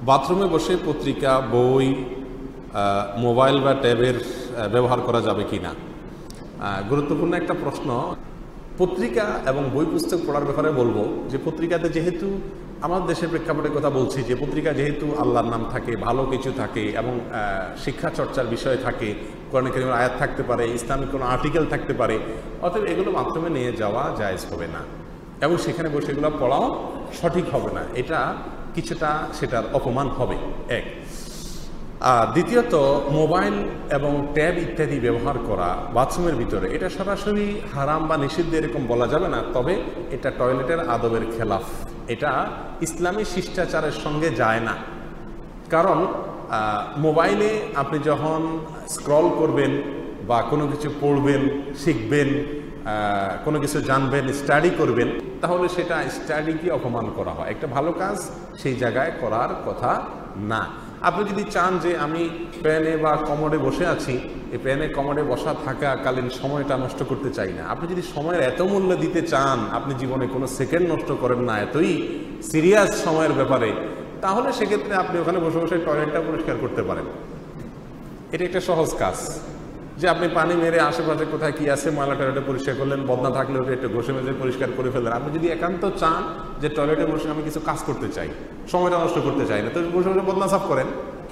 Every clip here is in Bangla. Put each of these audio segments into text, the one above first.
বাথরুমে বসে পত্রিকা, বই, মোবাইল বা ট্যাবের ব্যবহার করা যাবে কি না? গুরুত্বপূর্ণ একটা প্রশ্ন। পত্রিকা এবং বই পুস্তক পড়ার ব্যাপারে বলবো যে পত্রিকাতে যেহেতু আমাদের দেশের প্রেক্ষাপটের কথা বলছি, যে পত্রিকা যেহেতু আল্লাহর নাম থাকে, ভালো কিছু থাকে এবং শিক্ষা চর্চার বিষয় থাকে, কোরআন কারীমের আয়াত থাকতে পারে, ইসলামিক কোনো আর্টিকেল থাকতে পারে, অতএব এগুলো বাথরুমে নিয়ে যাওয়া জায়েজ হবে না এবং সেখানে বসে এগুলো পড়াও সঠিক হবে না। এটা কিছুটা সেটার অপমান হবে এক। দ্বিতীয়ত, মোবাইল এবং ট্যাব ইত্যাদি ব্যবহার করা বাথরুমের ভিতরে এটা সরাসরি হারাম বা নিষিদ্ধ এরকম বলা যাবে না, তবে এটা টয়লেটের আদবের খেলাফ, এটা ইসলামী শিষ্টাচারের সঙ্গে যায় না। কারণ মোবাইলে আপনি যখন স্ক্রল করবেন বা কোনো কিছু পড়বেন, শিখবেন, কোনো কিছু জানবেন, স্টাডি করবেন, তাহলে সেটা স্টাডিকে অপমান করা হয়। একটা ভালো কাজ সেই জায়গায় করার কথা না। আপনি যদি চান যে আমি প্যানে বা কমোডে বসে আছি, এই প্যানে কমোডে বসা থাকাকালীন সময়টা নষ্ট করতে চাই না, আপনি যদি সময়ের এত মূল্য দিতে চান, আপনি জীবনে কোনো সেকেন্ড নষ্ট করেন না, এতই সিরিয়াস সময়ের ব্যাপারে, তাহলে সেক্ষেত্রে আপনি ওখানে বসে বসে টয়লেটটা পরিষ্কার করতে পারেন। এটা একটা সহজ কাজ, যে আপনি পানি মেরে আশেপাশে কোথায় কি আছে ময়লা টয়লেটে পরিষ্কার করলেন, বদনা থাকলে ওটা একটু ঘষে মেজে পরিষ্কার করে ফেললেন। আপনি যদি একান্ত চান যে টয়লেটে বসে আমি কিছু কাজ করতে চাই, সময়টা নষ্ট করতে চাই না, তো বসে বসে বদনা সাফ করেন।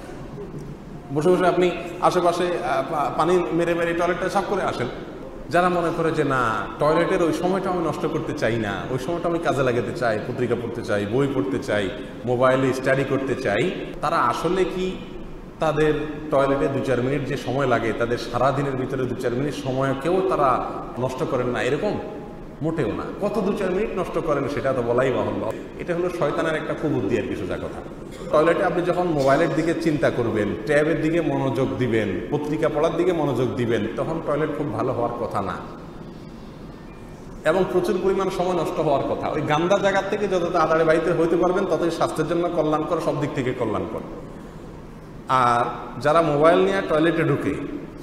বসে বসে আপনি আশেপাশে পানি মেরে মেরে টয়লেটটা সাফ করে আসেন। যারা মনে করে যে না, টয়লেটের ওই সময়টা আমি নষ্ট করতে চাই না, ওই সময়টা আমি কাজে লাগাতে চাই, পত্রিকা পড়তে চাই, বই পড়তে চাই, মোবাইলে স্টাডি করতে চাই, তারা আসলে কি তাদের টয়লেটে 2-4 মিনিট যে সময় লাগে, তাদের সারাদিনের ভিতরে 2-4 মিনিট সময়কেও তারা নষ্ট করেন না? এরকম মোটেও না। কত 2-4 মিনিট নষ্ট করেন সেটা তো বলাই বাহুল্য। এটা হলো শয়তানের একটা কুবুদ্ধি আর কি, সোজা কথা। টয়লেটে আপনি যখন মোবাইলের দিকে চিন্তা করবেন, ট্যাবের দিকে মনোযোগ দিবেন, পত্রিকা পড়ার দিকে মনোযোগ দিবেন, তখন টয়লেট খুব ভালো হওয়ার কথা না এবং প্রচুর পরিমাণ সময় নষ্ট হওয়ার কথা। ওই গান্দা জায়গার থেকে যত তাড়াতাড়ি বাড়িতে হইতে পারবেন ততই স্বাস্থ্যের জন্য কল্যাণকর, সব দিক থেকে কল্যাণকর। আর যারা মোবাইল নিয়ে টয়লেটে ঢুকে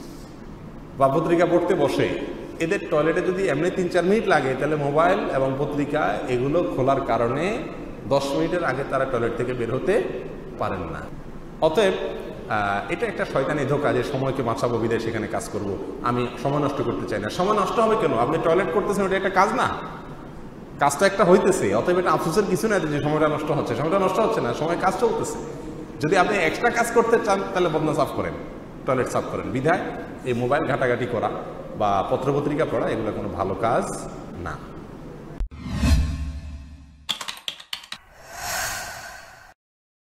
বা পত্রিকা পড়তে বসে, এদের টয়লেটে যদি এমনি 3-4 মিনিট লাগে, তাহলে মোবাইল এবং পত্রিকা এগুলো খোলার কারণে 10 মিনিটের আগে তারা টয়লেট থেকে বের হতে পারেন না। অতএব এটা একটা শয়তানি ধোঁকা যে সময়কে বাঁচাবো বিদায় সেখানে কাজ করব, আমি সময় নষ্ট করতে চাই না। সময় নষ্ট হবে কেন? আপনি টয়লেট করতেছেন, ওটা একটা কাজ না? কাজ তো একটা হইতেছে, অতএব এটা আফসোসের কিছু না যে সময়টা নষ্ট হচ্ছে। সময়টা নষ্ট হচ্ছে না, সময় কাজ চলতেছে। যদি আপনি এক্সট্রা কাজ করতে চান তাহলে বদনা সাফ করেন, টয়লেট সাফ করেন। বিধায় এই মোবাইল ঘাটাঘাটি করা বা পত্রপত্রিকা পড়া এগুলো কোনো ভালো কাজ না।